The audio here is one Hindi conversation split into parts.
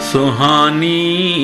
सुहानी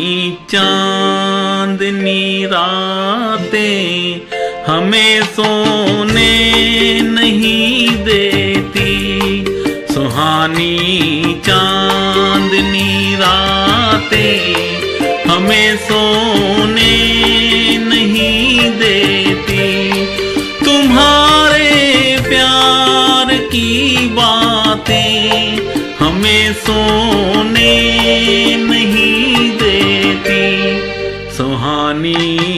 चांदनी रातें हमें सोने नहीं देती। सुहानी चांदनी रातें हमें सोने नहीं देती। तुम्हारे प्यार की बातें हमें सोने नहीं देती। सुहानी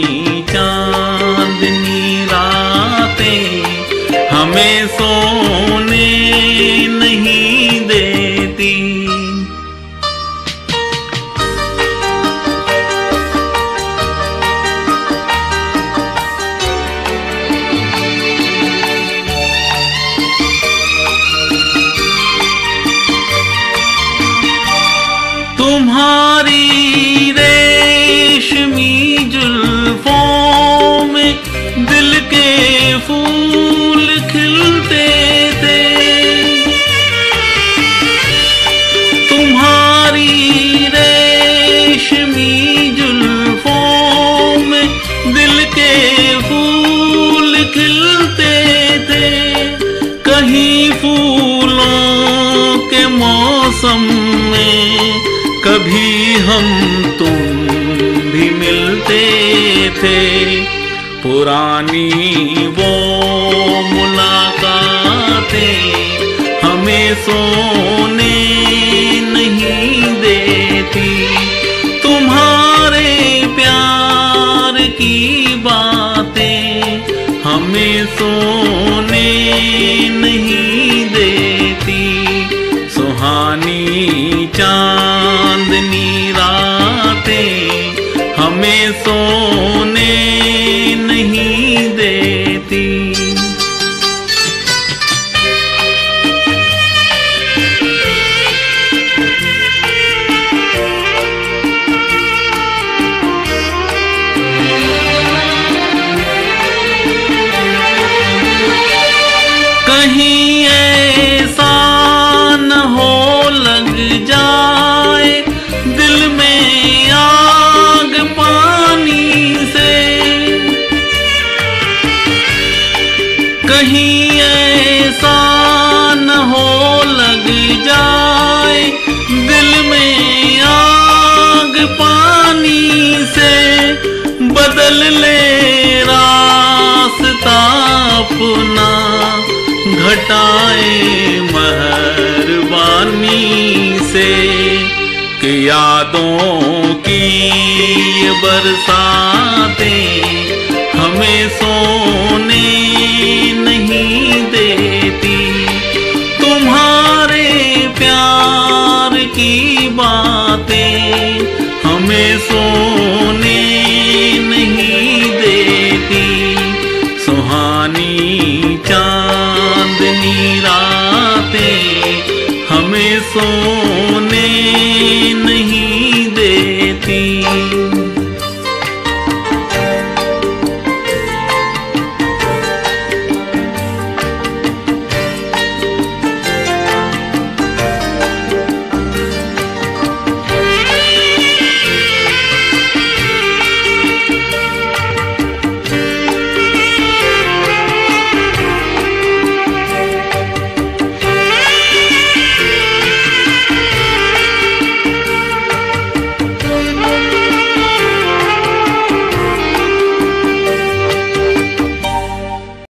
चांदनी रातें हमें सोने नहीं देती। तुम्हारी रेशमी जुल्फों में दिल के फूल खिलते थे। तुम्हारी रेशमी जुल्फों में दिल के फूल खिलते थे। कहीं फूलों के मौसम में कभी हम तुम भी मिलते थे। पुरानी वो मुलाकातें हमें सोने नहीं देती। तुम्हारे प्यार की बातें हमें सोने नहीं देती। सुहानी चांदनी रातें हमें सोने नहीं देती। कहीं ऐसा न हो लग जाए दिल में आग पानी से। कहीं ऐसा न हो लग जाए दिल में आग पानी से। बदल ले रास्ता अपना घटाए मेहरबानी से। कि यादों की ये बरसातें हमें सोने नहीं देती। तुम्हारे प्यार की बातें हमें सोने नहीं देती। सुहानी चांदनी रातें हमें सोने नहीं